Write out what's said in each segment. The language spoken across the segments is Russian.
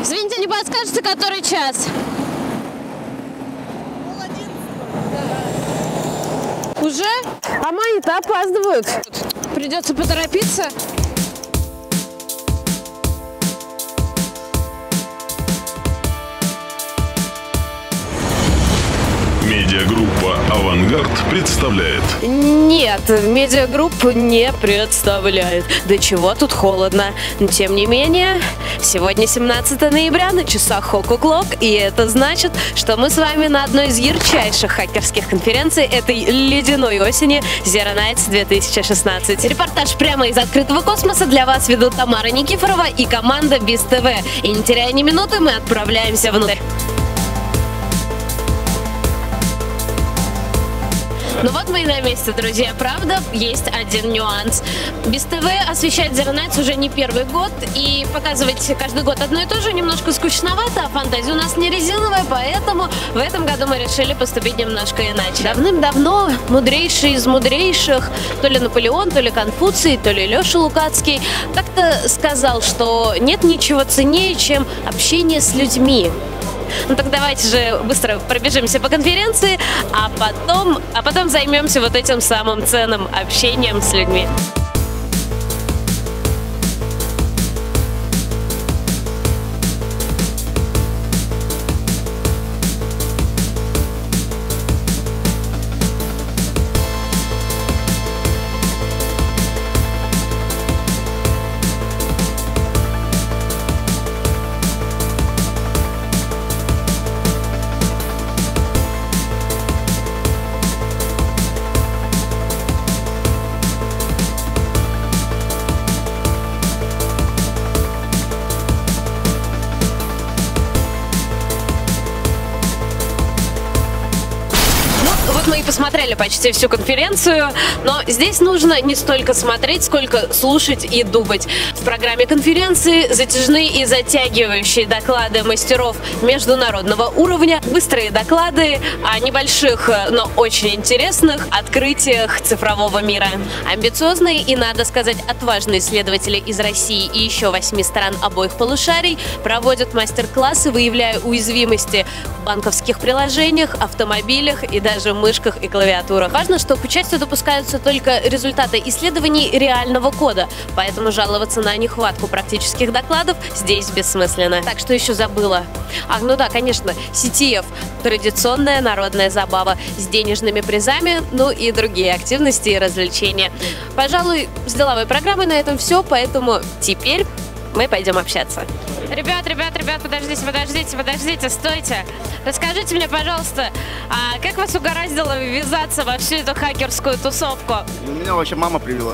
Извините, не подскажете, который час? Уже? А мои-то опаздывают. Придется поторопиться. Медиагруппа «Авангард» представляет. Нет, медиагруппа не представляет. До чего тут холодно. Но тем не менее, сегодня 17 ноября, на часах Хокуклок, и это значит, что мы с вами на одной из ярчайших хакерских конференций этой ледяной осени Zero Nights 2016. Репортаж прямо из открытого космоса для вас ведут Тамара Никифорова и команда БИС-ТВ. И не теряя ни минуты, мы отправляемся внутрь. Ну вот мы и на месте, друзья. Правда, есть один нюанс. БИС-ТВ освещает Zero Nights уже не первый год, и показывать каждый год одно и то же немножко скучновато, а фантазия у нас не резиновая, поэтому в этом году мы решили поступить немножко иначе. Давным-давно мудрейший из мудрейших, то ли Наполеон, то ли Конфуций, то ли Леша Лукацкий, как-то сказал, что нет ничего ценнее, чем общение с людьми. Ну так давайте же быстро пробежимся по конференции, а потом займемся вот этим самым ценным общением с людьми. Мы и посмотрели почти всю конференцию, но здесь нужно не столько смотреть, сколько слушать и думать. В программе конференции затяжные и затягивающие доклады мастеров международного уровня, быстрые доклады о небольших, но очень интересных открытиях цифрового мира. Амбициозные и, надо сказать, отважные исследователи из России и еще 8 стран обоих полушарий проводят мастер-классы, выявляя уязвимости в банковских приложениях, автомобилях и даже мышках и клавиатурах. Важно, что к участию допускаются только результаты исследований реального кода, поэтому жаловаться на нехватку практических докладов здесь бессмысленно. Так, что еще забыла? Ах, ну да, конечно, CTF – традиционная народная забава с денежными призами, ну и другие активности и развлечения. Пожалуй, с деловой программой на этом все, поэтому теперь мы пойдем общаться. Ребят, подождите, стойте. Расскажите мне, пожалуйста, а как вас угораздило ввязаться во всю эту хакерскую тусовку? Меня вообще мама привела.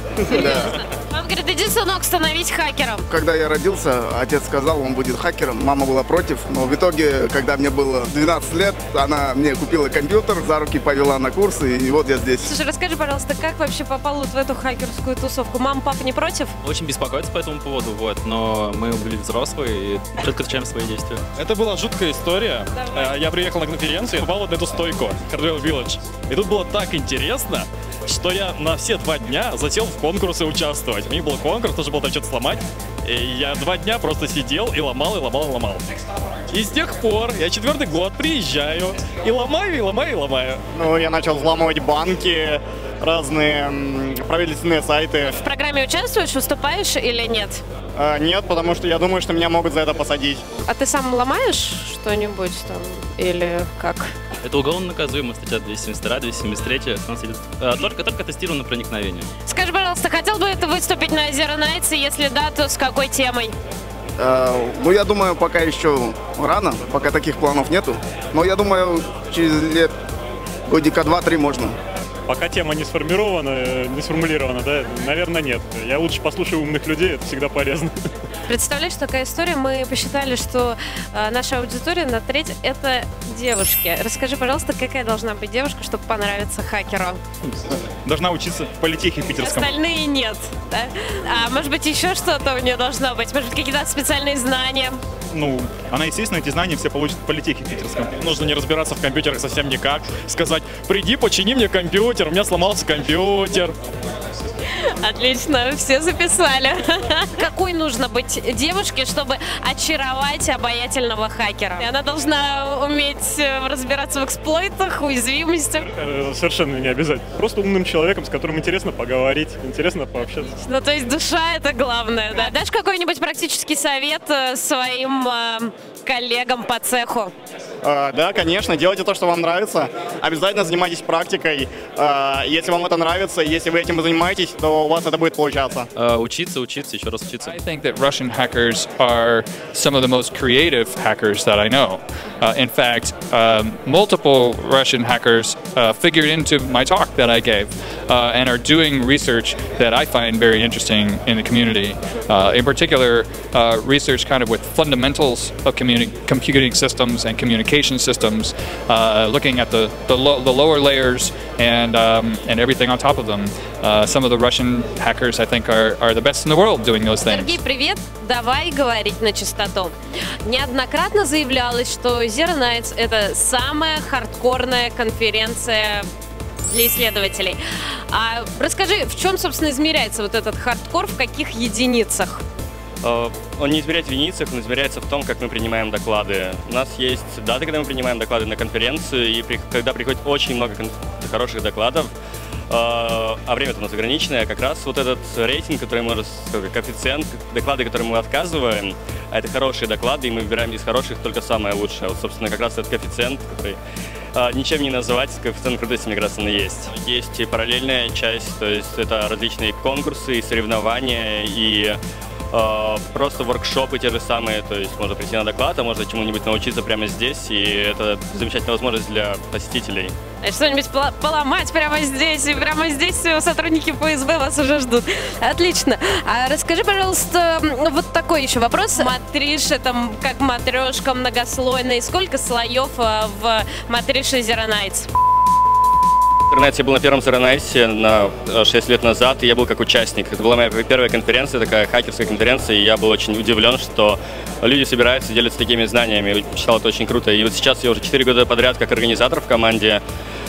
Он говорит, иди, сынок, становись хакером. Когда я родился, отец сказал, он будет хакером. Мама была против, но в итоге, когда мне было 12 лет, она мне купила компьютер, за руки повела на курсы, и вот я здесь. Слушай, расскажи, пожалуйста, как вообще попал вот в эту хакерскую тусовку? Мама, папа не против? Очень беспокоятся по этому поводу, вот, но мы были взрослые и четко отвечаем свои действия. Это была жуткая история. Да. Я приехал на конференцию и попал вот на эту стойку, Hardware Village. И тут было так интересно, что я на все 2 дня затеял в конкурсы участвовать. У них был конкурс, тоже было там что-то сломать. И я 2 дня просто сидел и ломал. И с тех пор я 4-й год приезжаю и ломаю. Ну, я начал взламывать банки, разные правительственные сайты. В программе участвуешь, выступаешь или нет? Нет, потому что я думаю, что меня могут за это посадить. А ты сам ломаешь что-нибудь там или как? Это уголовно наказуемая статья 272, 273, у нас идет только тестировано проникновение. Скажи, пожалуйста, хотел бы ты выступить на Zero Nights, если да, то с какой темой? Ну, я думаю, пока еще рано, пока таких планов нету. Но я думаю, через лет годика 2-3 можно. Пока тема не сформулирована, да, наверное, нет. Я лучше послушаю умных людей, это всегда полезно. Представляешь, такая история. Мы посчитали, что наша аудитория на треть – это девушки. Расскажи, пожалуйста, какая должна быть девушка, чтобы понравиться хакеру? Должна учиться в политехе питерском. Остальные нет, да? А может быть, еще что-то у нее должно быть? Может быть, какие-то специальные знания? Ну, она, естественно, эти знания все получит в политехе питерском. Нужно не разбираться в компьютерах совсем никак. Сказать, приди, почини мне компьютер, у меня сломался компьютер. Отлично, все записали. Какой нужно быть девушке, чтобы очаровать обаятельного хакера? Она должна уметь разбираться в эксплойтах, уязвимостях. Совершенно не обязательно. Просто умным человеком, с которым интересно поговорить, интересно пообщаться. Ну, то есть душа — это главное, да? Дашь какой-нибудь практический совет своим коллегам по цеху? Да, конечно, делайте то, что вам нравится. Обязательно занимайтесь практикой. Если вам это нравится, если вы этим занимаетесь, то у вас это будет получаться. Учиться, еще раз учиться. I think that Russian hackers are some of the most creative hackers that I know. In fact, multiple Russian hackers figured into my talk that I gave and are doing research that I find very interesting in the community. In particular, research kind of with fundamentals of computing systems and communication systems, looking at the lower layers and everything on top of them. Some of the Russian hackers, I think, are the best in the world doing those things. Сергей, привет! Давай говорить на чистоту. Неоднократно заявлялось, что Zero Nights — это самая хардкорная конференция для исследователей. А расскажи, в чем, собственно, измеряется вот этот хардкор, в каких единицах? Он не измеряется в единицах, он измеряется в том, как мы принимаем доклады. У нас есть даты, когда мы принимаем доклады на конференцию, и когда приходит очень много хороших докладов, а время у нас ограниченное, как раз вот этот рейтинг, который может, коэффициент, доклады, которые мы отказываем, а это хорошие доклады, и мы выбираем из хороших только самое лучшее. Вот, собственно, как раз этот коэффициент, который ничем не называть, коэффициент крутости, мне кажется, он есть. Есть и параллельная часть, то есть это различные конкурсы, и соревнования, и просто воркшопы те же самые, то есть можно прийти на доклад, а можно чему-нибудь научиться прямо здесь, и это замечательная возможность для посетителей. Что-нибудь поломать прямо здесь, и прямо здесь сотрудники ФСБ вас уже ждут. Отлично. А расскажи, пожалуйста, вот такой еще вопрос. Матриша, там, как матрешка многослойная, сколько слоев в матрише Zero Nights? Я был на первом Zero Nights на 6 лет назад, и я был как участник. Это была моя первая конференция, такая хакерская конференция, и я был очень удивлен, что люди собираются, делятся такими знаниями. Считал это очень круто. И вот сейчас я уже 4 года подряд как организатор в команде.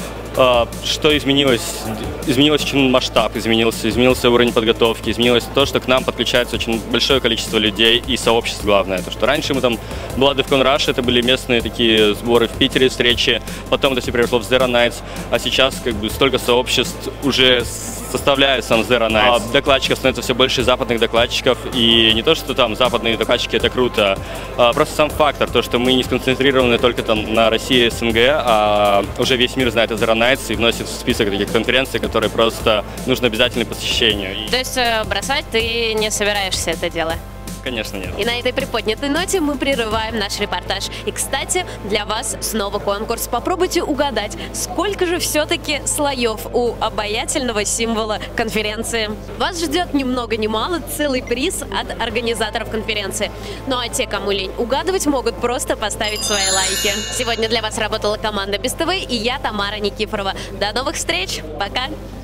Что изменилось? Изменился очень масштаб, изменился уровень подготовки, изменилось то, что к нам подключается очень большое количество людей и сообществ, главное. То, что раньше мы там, была DevCon Rush, это были местные такие сборы в Питере, встречи, потом это все перешло в Zero Nights, а сейчас как бы столько сообществ уже составляет сам Zero Nights. Докладчиков становится все больше, западных докладчиков, и не то, что там западные докладчики это круто, просто сам фактор, то, что мы не сконцентрированы только там на России и СНГ, а уже весь мир знает о Zero Nights и вносит в список таких конференций, которые просто нужно обязательно посещению. То есть бросать ты не собираешься это дело? Конечно, нет. И на этой приподнятой ноте мы прерываем наш репортаж. И, кстати, для вас снова конкурс. Попробуйте угадать, сколько же все-таки слоев у обаятельного символа конференции. Вас ждет ни много ни мало целый приз от организаторов конференции. Ну а те, кому лень угадывать, могут просто поставить свои лайки. Сегодня для вас работала команда Без ТВ и я, Тамара Никифорова. До новых встреч. Пока.